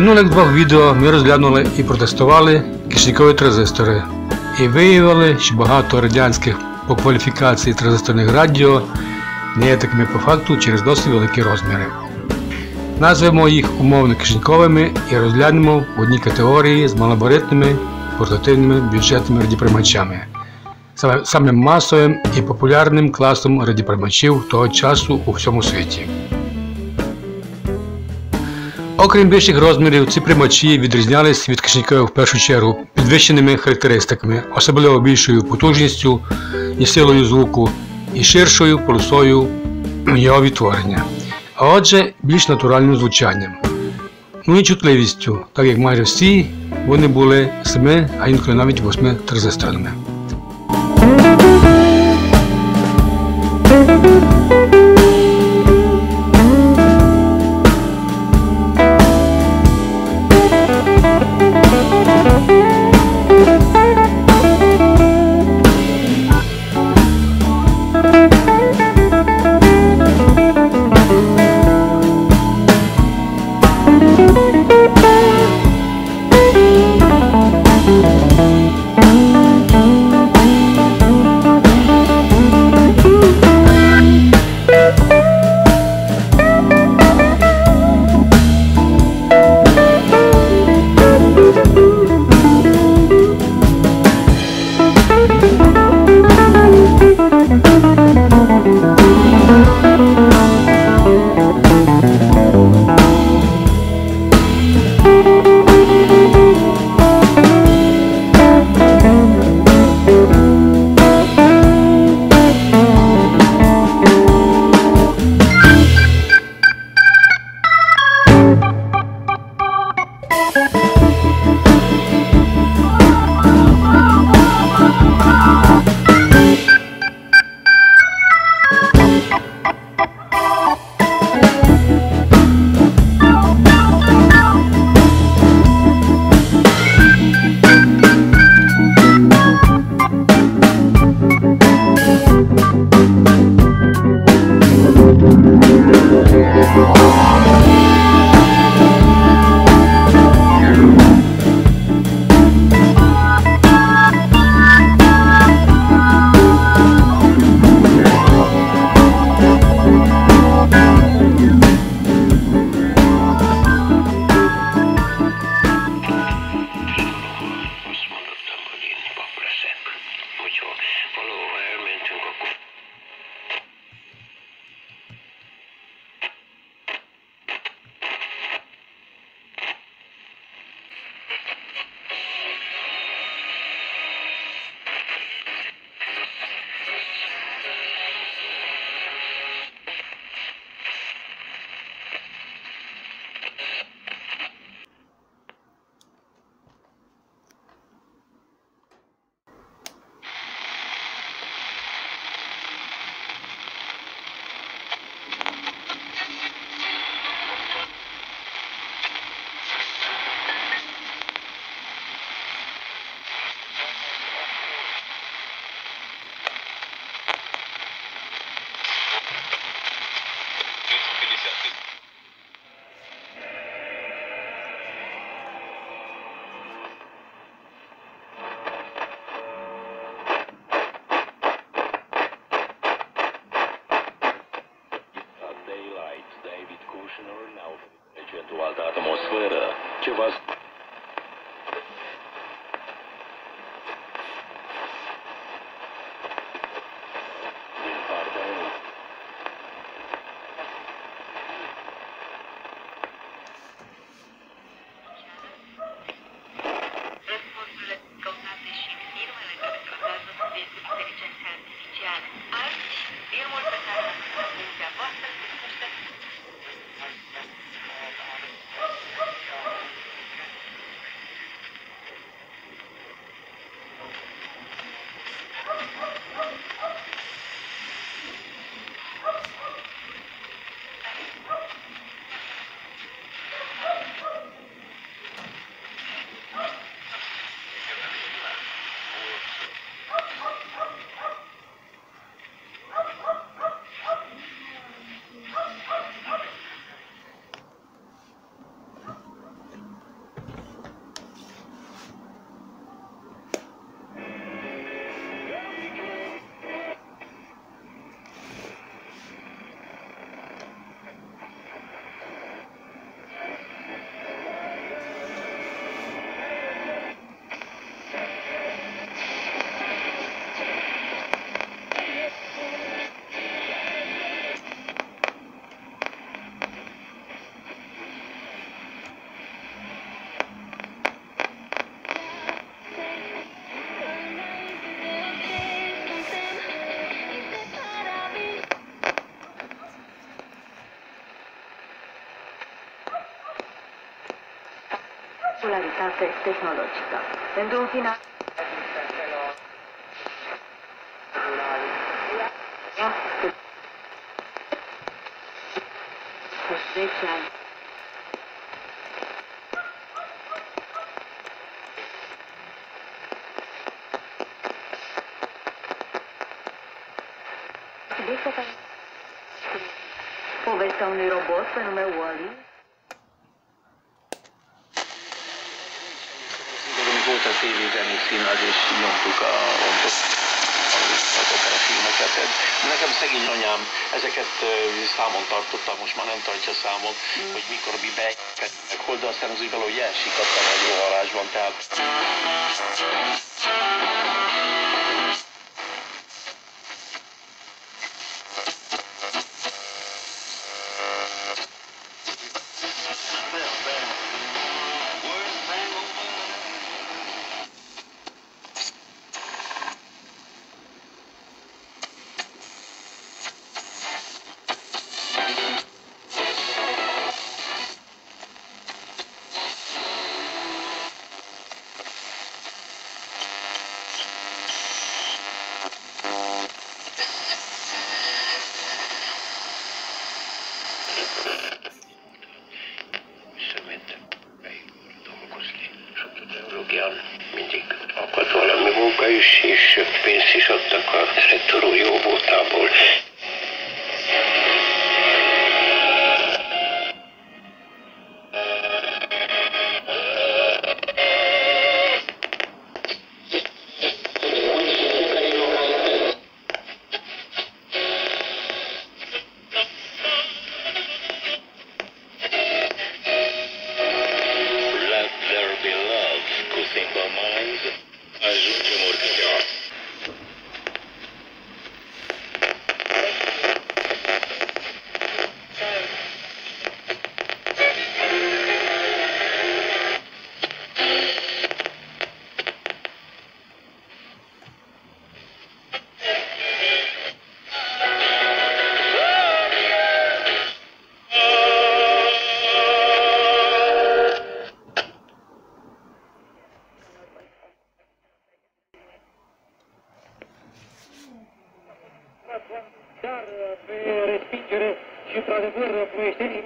минулих двох відео ми розглянули і протестували кишенькові транзистори і виявили, що багато радянських по кваліфікації транзисторних радіо не є такими по факту через досить великі розміри. Назвемо їх умовно кишеньковими і розглянемо в одній категорії з малогабаритними портативними бюджетними радіоприймачами, самим масовим і популярним класом радіоприймачів того часу у всьому світі. Окрім більших розмірів, ці приймачі відрізнялись від кишенькових в першу чергу підвищеними характеристиками, особливо більшою потужністю і силою звуку, і ширшою полосою його відтворення, а отже більш натуральним звучанням. Ну і чутливістю, так як майже всі вони були 7, а інколи навіть 8 транзисторними. Altă atmosferă, ceva... Din partea 1. Răspunsurile căutate și firmele care tratează subiectul inteligenței artificiale. Azi, filmul pe care atenția voastră se numește tehnologică. Pentru un final... Cu 10 ani. Povestea unui robot pe nume Wall-E. Volt a tévében színház, és nyomtuk azokat a filmeket. De nekem szegény anyám ezeket számon tartotta, most már nem tartja számon, hogy mikor mi bejöttek hol, de aztán az úgy valahogy elsikadt a nagy rohanásban, tehát... Mindig akart valami munka is, és pénzt is adtak a rektor úr jó voltából. Dar pe respingere și într-adevăr ploieștenii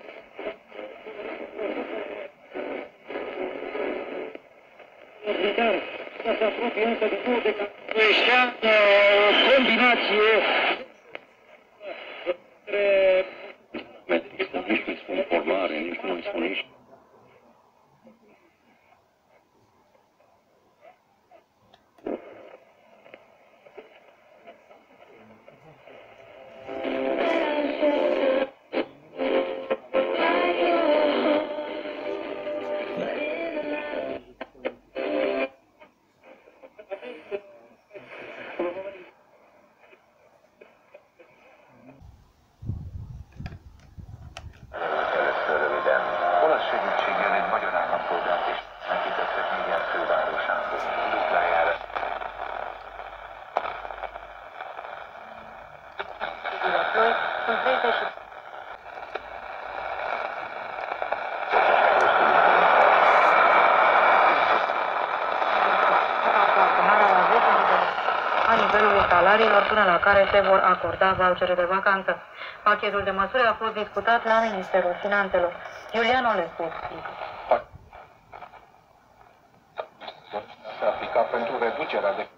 militar să se apropie încă din nou de Ploieștean, o combinație între... Nici nu-i spun formare, nici nu-i spun nici... Segítséggel egy magyar állampolgárt is meghitettek Mégyen fővárosából, duplájára. A nivelului salariilor până la care se vor acorda vouchere de vacanță. Pachetul de măsuri a fost discutat la Ministerul Finanțelor. Iulian Olescu. Se aplica pentru reducerea de